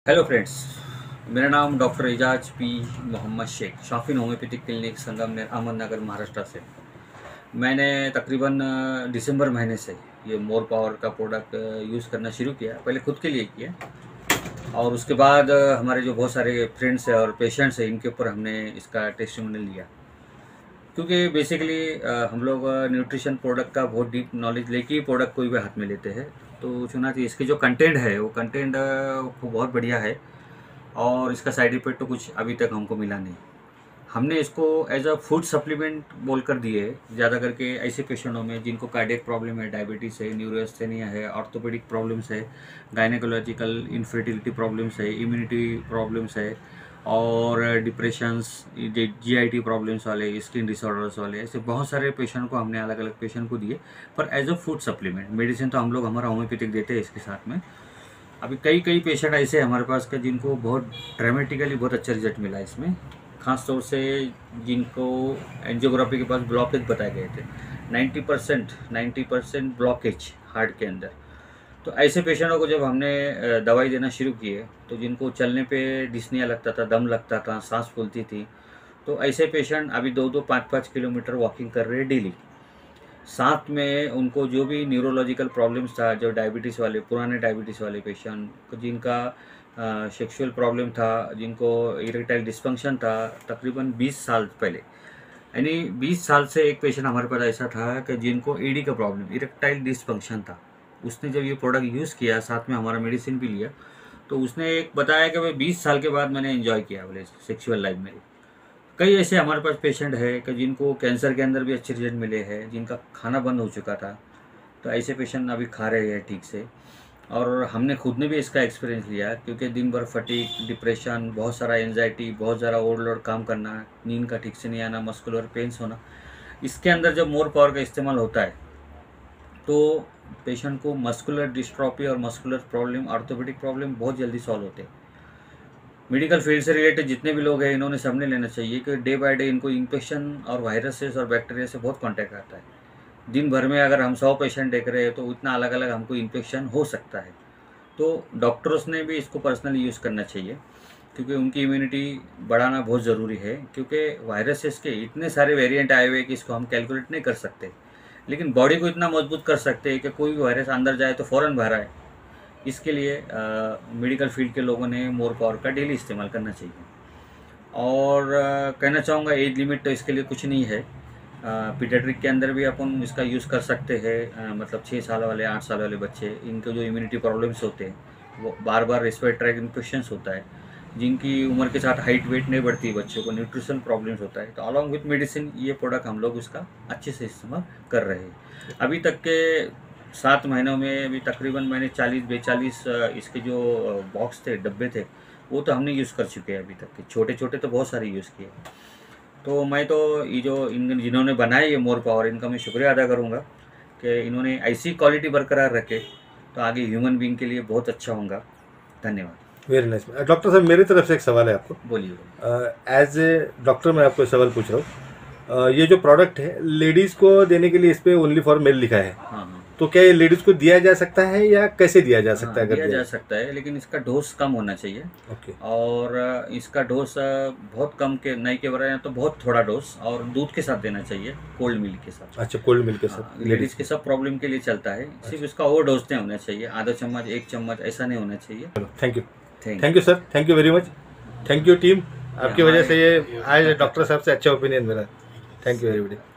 Hello friends, मेरा नाम doctor Ejaz P Mohammad Shaikh, Shafin homeopathic clinic Sangamner Ahmednagar Maharashtra से। मैंने तकरीबन दिसंबर महीने से ये मोर पावर का प्रोडक्ट यूज़ करना शुरू किया। पहले खुद के लिए किया और उसके बाद हमारे जो बहुत सारे फ्रेंड्स हैं और पेशेंट्स हैं इनके ऊपर हमने इसका टेस्टिमोनियल लिया। क्योंकि बेसिकली हम लोग न्यूट्रिशन प्रोडक्ट का बहुत डीप नॉलेज लेके ही प्रोडक्ट कोई भी हाथ में लेते हैं, तो चुना कि इसके जो कंटेंट है वो कंटेंट बहुत बढ़िया है और इसका साइड इफ़ेक्ट तो कुछ अभी तक हमको मिला नहीं। हमने इसको एज अ फूड सप्लीमेंट बोल कर दिए, ज़्यादा करके ऐसे पेशेंटों में जिनको कार्डियक प्रॉब्लम है, डायबिटीज़ है, न्यूरोस्थेनिया है, ऑर्थोपेडिक प्रॉब्लम्स है, गायनेकोलॉजिकल इनफर्टिलिटी प्रॉब्लम्स है, इम्यूनिटी प्रॉब्लम्स है और डिप्रेशंस, जीआईटी प्रॉब्लम्स वाले, स्किन डिसऑर्डर्स वाले, ऐसे बहुत सारे पेशेंट को हमने अलग अलग पेशेंट को दिए। पर as a food supplement medicine तो हम लोग हमारा होम्योपैथिक देते हैं इसके साथ में। अभी कई पेशेंट ऐसे हैं हमारे पास के जिनको बहुत ड्रामेटिकली बहुत अच्छा रिजल्ट मिला है इसमें, ख़ास तौर से जिनको एंजियोग्राफी के पास ब्लॉकेज बताए गए थे। 90% ब्लॉकेज हार्ट के अंदर। तो ऐसे पेशेंटों को जब हमने दवाई देना शुरू किए तो जिनको चलने पे डिस्निया लगता था, दम लगता था, सांस फूलती थी, तो ऐसे पेशेंट अभी 2-2, 5-5 किलोमीटर वॉकिंग कर रहे हैं डेली। साथ में उनको जो भी न्यूरोलॉजिकल प्रॉब्लम्स था, जो डायबिटीज़ वाले, पुराने डायबिटीज़ वाले पेशेंट जिनका सेक्सुअल प्रॉब्लम था, जिनको इरेक्टाइल डिस्फंक्शन था, तकरीबन 20 साल पहले, यानी 20 साल से एक पेशेंट हमारे पास ऐसा था कि जिनको ईडी का प्रॉब्लम, इरेक्टाइल डिस्फंक्शन था। उसने जब ये प्रोडक्ट यूज़ किया, साथ में हमारा मेडिसिन भी लिया, तो उसने एक बताया कि भाई 20 साल के बाद मैंने एंजॉय किया बोले सेक्सुअल लाइफ मेरी। कई ऐसे हमारे पास पेशेंट है कि जिनको कैंसर के अंदर भी अच्छे रिजल्ट मिले हैं, जिनका खाना बंद हो चुका था, तो ऐसे पेशेंट अभी खा रहे हैं ठीक से। और हमने खुद ने भी इसका एक्सपीरियंस लिया, क्योंकि दिन भर फटीग, डिप्रेशन, बहुत सारा एंजाइटी, बहुत ज़्यादा ओवरलोड काम करना, नींद का ठीक से नहीं आना, मस्कुलर पेन्स होना, इसके अंदर जब मोर पावर का इस्तेमाल होता है तो पेशेंट को मस्कुलर डिस्ट्रॉफी और मस्कुलर प्रॉब्लम, ऑर्थोपेडिक प्रॉब्लम बहुत जल्दी सॉल्व होते हैं। मेडिकल फील्ड से रिलेटेड जितने भी लोग हैं इन्होंने सबने लेना चाहिए कि डे बाय डे इनको इन्फेक्शन और वायरसेस और बैक्टीरिया से बहुत कांटेक्ट आता है। दिन भर में अगर हम 100 पेशेंट देख रहे हैं तो इतना अलग अलग हमको इन्फेक्शन हो सकता है। तो डॉक्टर्स ने भी इसको पर्सनली यूज़ करना चाहिए, क्योंकि उनकी इम्यूनिटी बढ़ाना बहुत ज़रूरी है। क्योंकि वायरसेस के इतने सारे वेरिएंट आए हुए हैं कि इसको हम कैलकुलेट नहीं कर सकते, लेकिन बॉडी को इतना मजबूत कर सकते हैं कि कोई भी वायरस अंदर जाए तो फ़ौरन बाहर आए। इसके लिए मेडिकल फील्ड के लोगों ने मोर पावर का डेली इस्तेमाल करना चाहिए। और कहना चाहूँगा एज लिमिट तो इसके लिए कुछ नहीं है। पीडियाट्रिक के अंदर भी अपन इसका यूज़ कर सकते हैं। मतलब 6 साल वाले, 8 साल वाले बच्चे, इनके जो इम्यूनिटी प्रॉब्लम्स होते हैं, वो बार बार रेस्पिरेटरी ट्रैक इन्फेक्शंस होता है, जिनकी उम्र के साथ हाइट वेट नहीं बढ़ती, बच्चों को न्यूट्रिशन प्रॉब्लम्स होता है, तो अलॉन्ग विथ मेडिसिन ये प्रोडक्ट हम लोग इसका अच्छे से इस्तेमाल कर रहे हैं। अभी तक के 7 महीनों में अभी तकरीबन मैंने 40-42 इसके जो बॉक्स थे, डब्बे थे, वो तो हमने यूज़ कर चुके हैं अभी तक के। छोटे छोटे तो बहुत सारे यूज़ किए। तो मैं तो ये जो इन जिन्होंने बनाया ये मोर पावर, इनका मैं शुक्रिया अदा करूँगा कि इन्होंने ऐसी क्वालिटी बरकरार रखे, तो आगे ह्यूमन बीइंग के लिए बहुत अच्छा होगा। धन्यवाद। Very nice. डॉक्टर साहब, मेरी तरफ से एक सवाल है आपको। बोलिए। एज ए डॉक्टर मैं आपको सवाल पूछ रहा हूँ। ये जो प्रोडक्ट है लेडीज़ को देने के लिए इस पर ओनली फॉर मेल लिखा है, हाँ हाँ, तो क्या ये लेडीज़ को दिया जा सकता है या कैसे दिया जा सकता है? दिया जा सकता है, लेकिन इसका डोज कम होना चाहिए। ओके। और इसका डोज बहुत कम के नहीं के बराबर, तो बहुत थोड़ा डोज, और दूध के साथ देना चाहिए, कोल्ड मिल्क के साथ। अच्छा, कोल्ड मिल्क के साथ लेडीज़ के सब प्रॉब्लम के लिए चलता है। सिर्फ इसका ओवर डोज नहीं होना चाहिए, आधा चम्मच, 1 चम्मच, ऐसा नहीं होना चाहिए। Thank you. Thank you sir, thank you very much. Thank you team, आपकी वजह से ये आज डॉक्टर साहब से अच्छा ओपिनियन मिला। Thank you everybody.